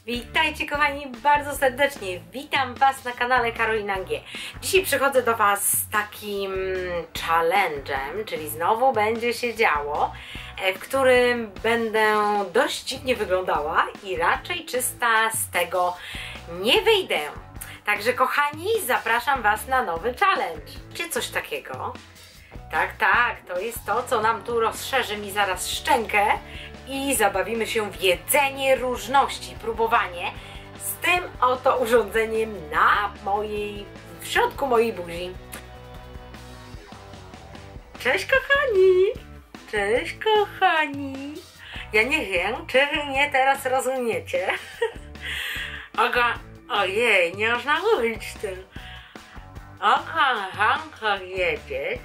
Witajcie kochani bardzo serdecznie, witam Was na kanale Karolina G. Dzisiaj przychodzę do Was z takim challenge'em, czyli znowu będzie się działo, w którym będę dość dziwnie wyglądała i raczej czysta z tego nie wyjdę. Także kochani, zapraszam Was na nowy challenge. Czy coś takiego? Tak, to jest to, co nam tu rozszerzy mi zaraz szczękę i zabawimy się w jedzenie różności, próbowanie z tym oto urządzeniem w środku mojej buzi. Cześć kochani! Cześć kochani! Ja nie wiem, czy wy mnie teraz rozumiecie. Ojej, nie można mówić tym. O kochankach wiedzieć.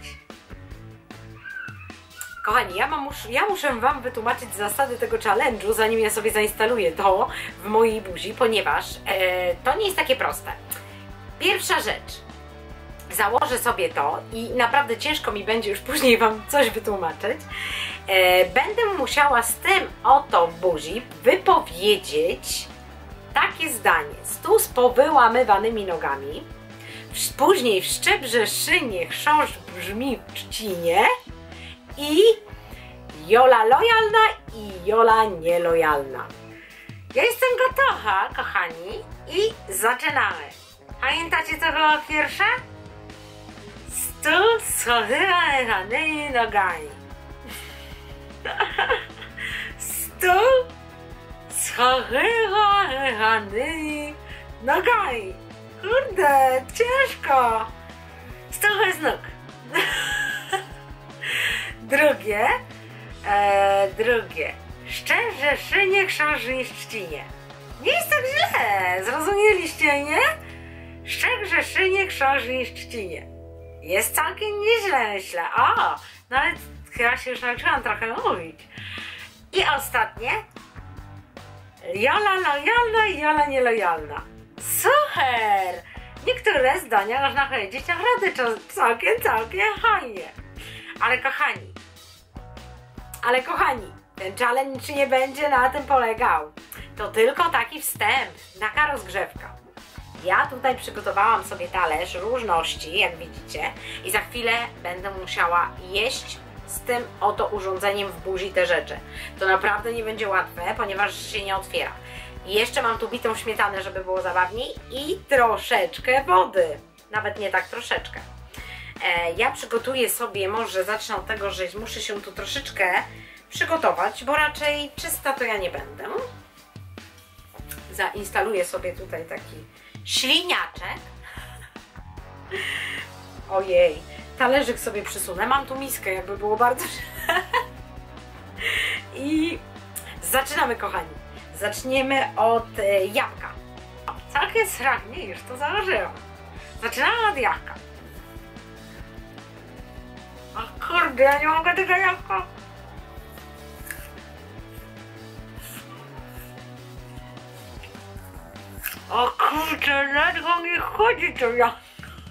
Kochani, ja muszę Wam wytłumaczyć zasady tego challenge'u, zanim ja sobie zainstaluję to w mojej buzi, ponieważ to nie jest takie proste. Pierwsza rzecz, założę sobie to i naprawdę ciężko mi będzie już później Wam coś wytłumaczyć. Będę musiała z tym oto w buzi wypowiedzieć takie zdanie: stół z powyłamywanymi nogami, później w szczebrze szynie chrząszcz brzmi w trzcinie i Jola lojalna i Jola nielojalna. Ja jestem gotowa, kochani, i zaczynamy. Pamiętacie, co było pierwsze? Stół z powyłamywanymi nogami. Stół z powyłamywanymi nogami. Kurde, ciężko. Stół bez nóg. Drugie. Szczerze szynie chrząszcz w trzcinie. Nie jest tak źle, zrozumieliście, nie? Szczerze szynie chrząszcz w trzcinie. Jest całkiem nieźle, myślę. O, nawet chyba się już nauczyłam trochę mówić. I ostatnie. Jola lojalna i Jola nielojalna. Super! Niektóre zdania można powiedzieć naprawdę całkiem fajnie. Ale kochani, ten challenge nie będzie na tym polegał. To tylko taki wstęp, taka rozgrzewka. Ja tutaj przygotowałam sobie talerz różności, jak widzicie, i za chwilę będę musiała jeść z tym oto urządzeniem w buzi te rzeczy. To naprawdę nie będzie łatwe, ponieważ się nie otwiera. I jeszcze mam tu bitą śmietanę, żeby było zabawniej, i troszeczkę wody. Nawet nie tak troszeczkę. Ja przygotuję sobie, może zacznę od tego, że muszę się tu troszeczkę przygotować, bo raczej czysta to ja nie będę. Zainstaluję sobie tutaj taki śliniaczek. Ojej, talerzyk sobie przysunę. Mam tu miskę, jakby było bardzo i zaczynamy, kochani. Zaczniemy od jabłka. Całkiem sprawnie już to założyłam. Zaczynamy od jabłka. O kurde, ja nie mogę tego jabłka. O kurczę, ledwo mi chodzi to jabłko.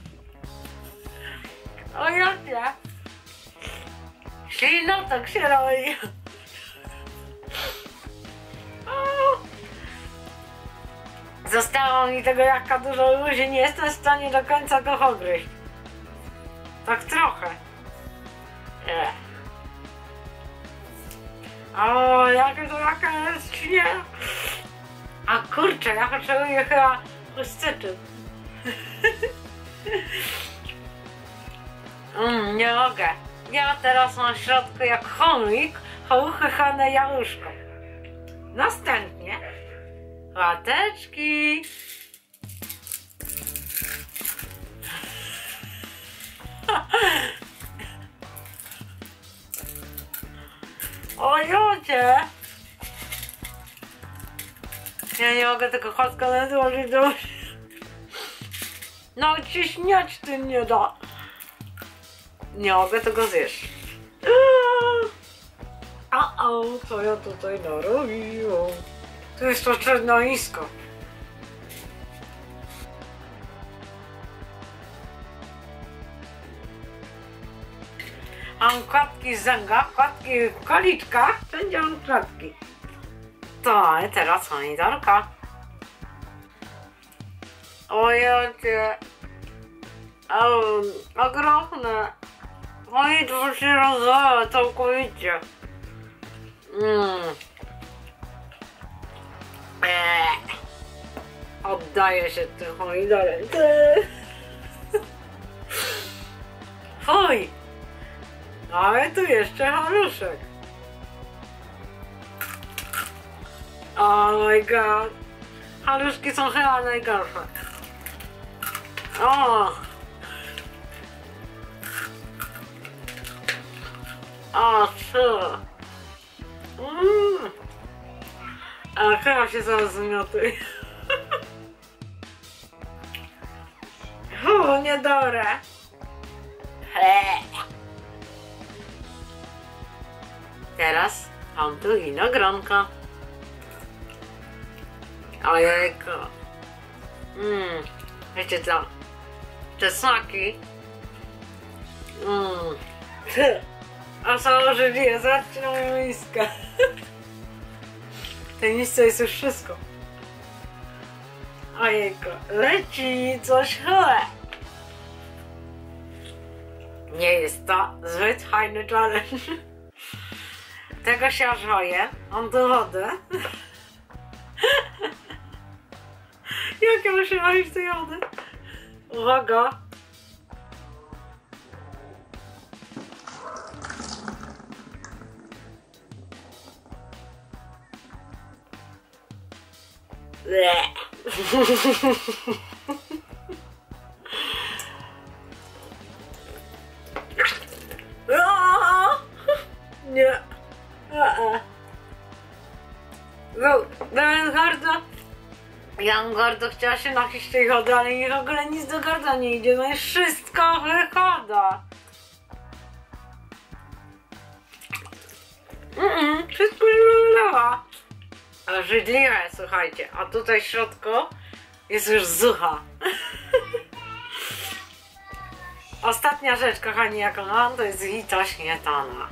O jakie? Ślinotok się robi. Zostało mi tego jabłka dużo już i nie jestem w stanie do końca go ogryźć. Tak trochę. O, jakie to jaka jest, nie? A kurczę, ja potrzebuję chyba chusteczek. Nie mogę. Ja teraz mam w środku jak chomik, uchychane jabłuszko. Następnie łateczki. O jocie! Ja nie mogę tego chłodka złożyć do... No ciśniać tym nie da. Nie mogę tego zjeść. Co ja tutaj narobiłam? Tu jest to czernoisko. Mam kładki z zęga, kładki w koliczkach, wszędzie mam kładki. To teraz pomidorka. O jakie. Ogromne. Oj, to się rozwala całkowicie. Oddaję się tym pomidorem. Fuj! Ale tu jeszcze haluszek. Oh my god. Haluszki są chyba najgorsze. O! O, co? A chyba się zaraz zmiotuje. Niedobre. Teraz mam tu winogronko. Ojejku. Wiecie co? Czesnaki. A założyli je, zobaczcie na moją miskę. W tej misce jest już wszystko. Ojejku, leci coś chore. Nie jest to zbyt fajny challenge. Tego się aż boję. Mam tu wodę. Jak ja muszę robić tej wody? Uwaga! Nie. Byłem bardzo... Ja bym bardzo chciała się napić tej wody, ale mi w ogóle nic do gardła nie idzie. No i wszystko wychoda. Wszystko się wylewa. Obrzydliwe, słuchajcie. A tutaj w środku jest już zucha. Ostatnia rzecz, kochani, jaką mam, to jest i ta śmietana.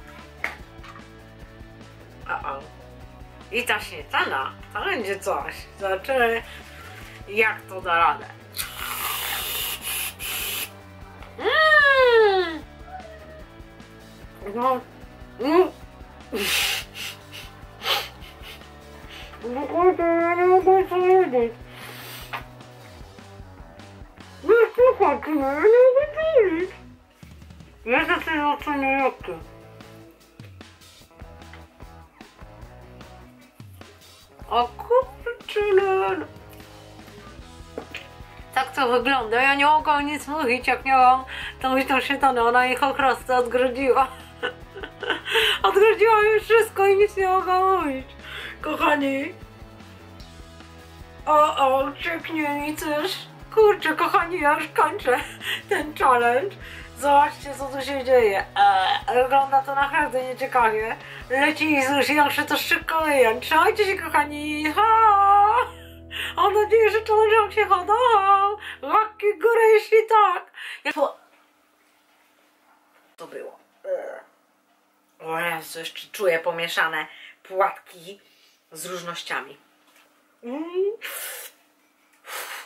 I ta śmietana, to będzie coś. Zobaczymy, jak to da radę. Nie mogę powiedzieć. Ja to sobie ocenię jakie. O kurczę, tak to wygląda. Ja nie mogłam nic mówić, jak miałam tą śmietanę. Ona ich po prostu odgrodziła. Odgrodziła mi wszystko i nic nie mogłam mówić. Kochani. Cieknie mi coś. Kurczę, kochani, ja już kończę ten challenge. Zobaczcie, co tu się dzieje. Wygląda to naprawdę nieciekawie. Leci i już ja muszę to szybko wyjąć. Trzymajcie się, kochani. Ha! Mam nadzieję, że challenge wam się podobał. Łapki w górę, jeśli tak. To było. O Jezu, jeszcze czuję pomieszane płatki z różnościami.